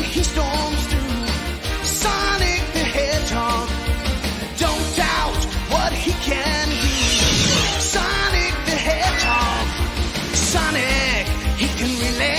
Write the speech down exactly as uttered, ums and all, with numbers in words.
he storms through. Sonic the Hedgehog, don't doubt what he can do. Sonic the Hedgehog, Sonic, he can relate.